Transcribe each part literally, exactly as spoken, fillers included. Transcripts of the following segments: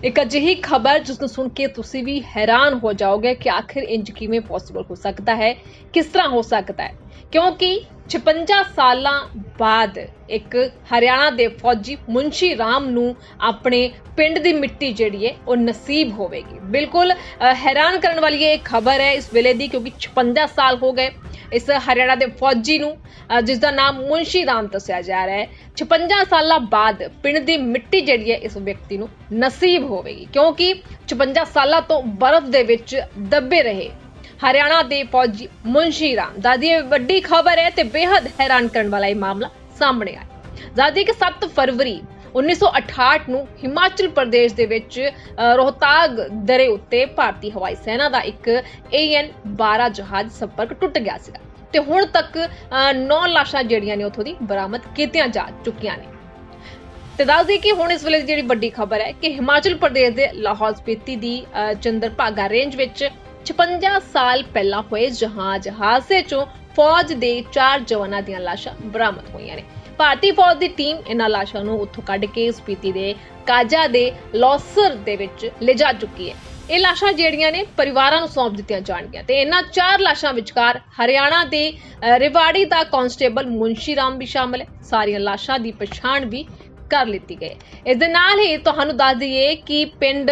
एक अजिही खबर जिसनूं सुन के तुसीं भी हैरान हो जाओगे कि आखिर इंज किवें पॉसिबल हो सकता है, किस तरह हो सकता है। क्योंकि छप्पन साल बाद एक हरियाणा के फौजी मुंशी राम नूं अपने पिंड की मिट्टी जिहड़ी है वो नसीब होवेगी। बिल्कुल हैरान करने वाली ये खबर है इस वेले दी, क्योंकि छप्पन साल हो गए इस हरियाणा के फौजी नूं जिसका नाम मुंशी राम दस्सिया जा रहा है। छप्पन साल बाद पिंड की मिट्टी जिहड़ी है इस व्यक्ति नूं नसीब होवेगी, क्योंकि छप्पन साल तो बर्फ दे विच दबे रहे हरियाणा के फौजी मुंशी राम। दादी वड्डी खबर है ते बेहद हैरान करने वाला यह मामला सामने आया। दादी कि सत्त फरवरी उन्नीस सौ अठाहठ नूं हिमाचल प्रदेश दे विच रोहतांग दरे उत्ते भारतीय हवाई सेना का एक ए एन बारह जहाज संपर्क टुट गया सीगा ते हुण तक नौ लाशां जिहड़ियां ने उत्थों दी बरामद कीतियां जा चुकियां ने। ते दस दी कि हुण इस वेले दी जिहड़ी वड्डी खबर है कि हिमाचल प्रदेश दे लाहौल स्पीति दी चंद्रभागा रेंज विच छप्पन साल पहला हुए जहाज हादसे चों फौज दे चार जवानां दीयां लाशां बरामद होईयां ने। भारतीय फौज की टीम इन्हां लाशां नूं उत्थों कढ के स्पीति दे काजा दे लौसर दे विच ले जा चुकी है। ਇਹ ਲਾਸ਼ਾਂ ਜਿਹੜੀਆਂ ਨੇ ਪਰਿਵਾਰਾਂ ਨੂੰ ਸੌਂਪ ਦਿੱਤੀਆਂ ਜਾਣਗੀਆਂ ਤੇ ਇਹਨਾਂ ਚਾਰ ਲਾਸ਼ਾਂ ਵਿਚਕਾਰ ਹਰਿਆਣਾ ਦੇ ਰਿਵਾੜੀ ਦਾ ਕਾਂਸਟੇਬਲ ਮੁੰਸ਼ੀ ਰਾਮ ਵੀ ਸ਼ਾਮਲ ਹੈ। ਸਾਰੀਆਂ ਲਾਸ਼ਾਂ ਦੀ ਪਛਾਣ ਵੀ ਕਰ ਲਿੱਤੀ ਗਈ। ਇਸ ਦੇ ਨਾਲ ਹੀ ਤੁਹਾਨੂੰ ਦੱਸ ਦਈਏ ਕਿ ਪਿੰਡ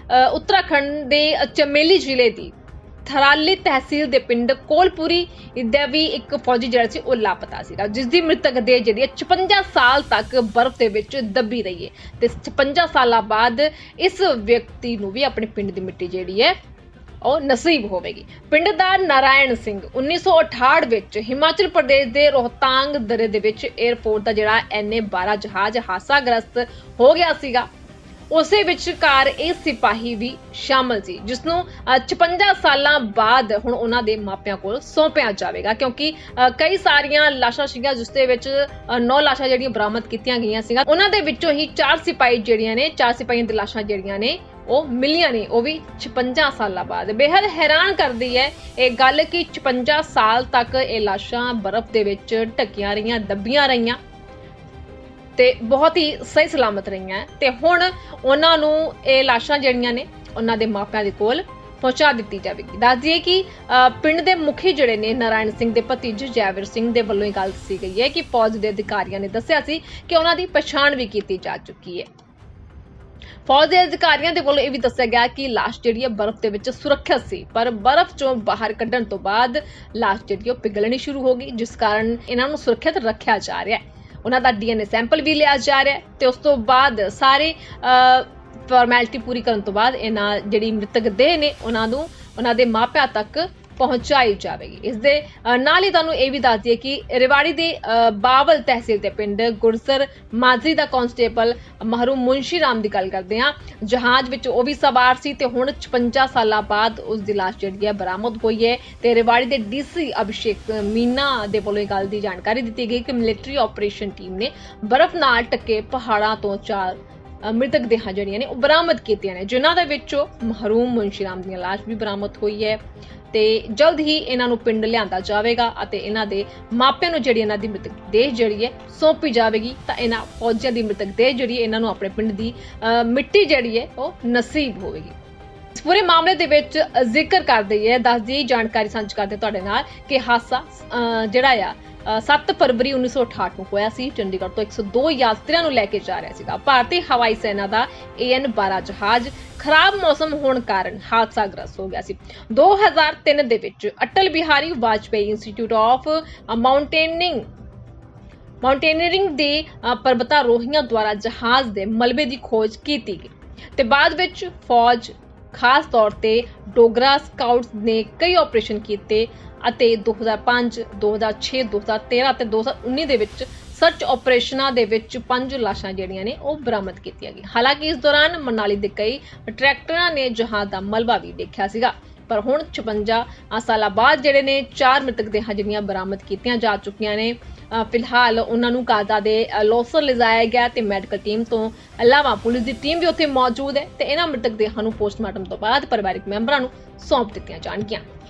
ਉੱਤਰਾਖੰਡ ਦੇ ਚਮੇਲੀ ਜ਼ਿਲ੍ਹੇ ਦੀ थराली तहसील के पिंड कोलपुरी दा भी एक फौजी जिहड़ा सी वो लापता सीगा, जिसकी मृतक देह जिहड़ी छप्पन साल तक बर्फ दे विच दबी रही है ते छप्पन साल बाद इस व्यक्ति नूं भी अपने पिंड की मिट्टी जिहड़ी है और नसीब होवेगी। पिंड दा नारायण सिंह उन्नीस सौ अठाहठ विच हिमाचल प्रदेश के रोहतांग दरे दे विच एयरपोर्ट का जिहड़ा एन ए बारह जहाज हादसाग्रस्त हो गया सीगा। उसे विचकार ਇਹ सिपाही भी शामिल सी, जिसनों छप्पन साल बाद हुण उन्हां दे मापियां कोल सौंपिया जावेगा, क्योंकि कई सारियां लाशां सीगियां जिस दे विच नौ लाशां जिहड़ियां बरामद कीतियां गईयां सीगियां। उन्हां दे विचों ही चार सिपाही जिहड़ियां ने चार सिपाहियां दी लाशां जिहड़ियां ने ਉਹ ਮਿਲੀਆਂ ਨੇ, ਉਹ ਵੀ छप्पन ਸਾਲਾਂ ਬਾਅਦ। बेहद हैरान करदी है ਇਹ ਗੱਲ ਕਿ छप्पन ਸਾਲ तक ਇਹ ਲਾਸ਼ਾਂ ਬਰਫ਼ ਦੇ ਵਿੱਚ ਢੱਕੀਆਂ ਰਹੀਆਂ, ਦੱਬੀਆਂ ਰਹੀਆਂ ਤੇ बहुत ही सही सलामत रही हैं ते हुण उन्हां नूं ਇਹ ਲਾਸ਼ਾਂ ਜਿਹੜੀਆਂ ਨੇ ਉਹਨਾਂ ਦੇ ਮਾਪਿਆਂ ਦੇ ਕੋਲ पहुंचा दी जाएगी। दस दिए कि पिंड के मुखी जिहड़े ने नारायण सिंह के भतीजे जयवीर सिंह के वल्लों गल दसी गई है कि फौज के अधिकारियों ने दस्सिया सी कि उन्हां दी पछाण भी की जा चुकी है। फौज के अधिकारियों के वल्लों यह भी दस्सिया गया कि लाश जिहड़ी है बर्फ के विच सुरक्षित सी, पर बर्फ चों बाहर कड्ढण तो बाद लाश जिहड़ी पिघलनी शुरू हो गई, जिस कारण इन्हां नूं सुरक्षित रखिया जा रहा है। उन्हां दा डी एन ए सैंपल भी लिया जा रहा है ते उस तो बाद सारे फॉर्मैलिटी पूरी करने तो बाद इन्हां जिहड़ी मृतक देह ने उन्हां नूं उन्हां दे मापिਆਂ तक पहुंचाई जाएगी। इस दे नाल ही तुहानूं ये भी दस दिए कि रिवाड़ी दे बावल तहसील के पिंड गुरसर माजरी का कांस्टेबल महरूम मुंशी राम की गल करते हैं। जहाज विच वो भी सवार सी ते हुण छप्पन साल बाद उसकी लाश जिहड़ी है बरामद हुई है ते रिवाड़ी के डी सी अभिषेक मीना दे वल्लों गल की जानकारी दी गई कि मिलिटरी ऑपरेशन टीम ने बर्फ नाल ढके पहाड़ां तो चार मृतक देहां जिहड़ियां ने बरामद कीतियां ने, जिन्हां दे विचों महरूम मुंशी राम दी लाश भी बरामद हुई है ते जल्द ही इन्हां नूं पिंड लिआंदा जावेगा अते इन्हां दे मापिਆਂ ਨੂੰ ਜਿਹੜੀ इन्हां दी मृतक देह जिहड़ी है सौंपी जावेगी तां इन्हां फौजियां दी मृतक देह जिहड़ी है इन्हां नूं अपने पिंड दी मिट्टी जिहड़ी है ਉਹ नसीब होवेगी। इस पूरे मामले दे विच जिक्र करदे है दस दी जानकारी साझी करदे तुहाडे नाल कि हादसा जिहड़ा आ सत्त फरवरी उन्नीस सौ अठाहठ में होया सी। चंडीगढ़ तो एक सौ दो यात्रियों को लैके जा रहा सीगा। भारतीय हवाई सेना का ए एन बारह जहाज खराब मौसम होने कारण हादसाग्रस्त हो गया सी। दो हज़ार तीन दे विच Atal Bihari Vajpayee institute of mountaining mountaineering दे पर्वतारोहियों द्वारा जहाज के मलबे की खोज की गई ते बाद विच फौज खास तौर पर डोगरा स्काउट्स ने कई ऑपरेशन किए ਅਤੇ दो हज़ार पाँच दो हज़ार छे दो हज़ार तेरह ਤੇ दो हज़ार उन्नीस ਦੇ ਵਿੱਚ ਸਰਚ ਆਪਰੇਸ਼ਨਾਂ ਦੇ ਵਿੱਚ ਪੰਜ ਲਾਸ਼ਾਂ ਜਿਹੜੀਆਂ ਨੇ ਉਹ ਬਰਾਮਦ ਕੀਤੀਆਂ ਗਈਆਂ। ਹਾਲਾਂਕਿ ਇਸ ਦੌਰਾਨ ਮਨਾਲੀ ਦੇ ਕਈ ਟਰੈਕਟਰਾਂ ਨੇ ਜਹਾਜ਼ ਦਾ ਮਲਬਾ ਵੀ ਦੇਖਿਆ ਸੀਗਾ, ਪਰ ਹੁਣ छप्पन ਸਾਲਾਂ ਬਾਅਦ ਜਿਹੜੇ ਨੇ ਚਾਰ ਮ੍ਰਿਤਕ ਦੇਹਾਂ ਜਿਹੜੀਆਂ ਬਰਾਮਦ ਕੀਤੀਆਂ ਜਾ ਚੁੱਕੀਆਂ ਨੇ। ਫਿਲਹਾਲ ਉਹਨਾਂ ਨੂੰ ਕਾਜ਼ਾ ਦੇ ਲੋਸਰ ਲਿਜਾਇਆ ਗਿਆ ਤੇ ਮੈਡੀਕਲ ਟੀਮ ਤੋਂ ਇਲਾਵਾ ਪੁਲਿਸ ਦੀ ਟੀਮ ਵੀ ਉੱਥੇ ਮੌਜੂਦ ਹੈ ਤੇ ਇਹਨਾਂ ਮ੍ਰਿਤਕ ਦੇਹਾਂ ਨੂੰ ਪੋਸਟਮਾਰਟਮ ਤੋਂ ਬਾਅਦ ਪਰਿਵਾਰਕ ਮੈਂਬਰਾਂ ਨੂੰ ਸੌਂਪ ਦਿੱਤੀਆਂ ਜਾਣਗੀਆਂ।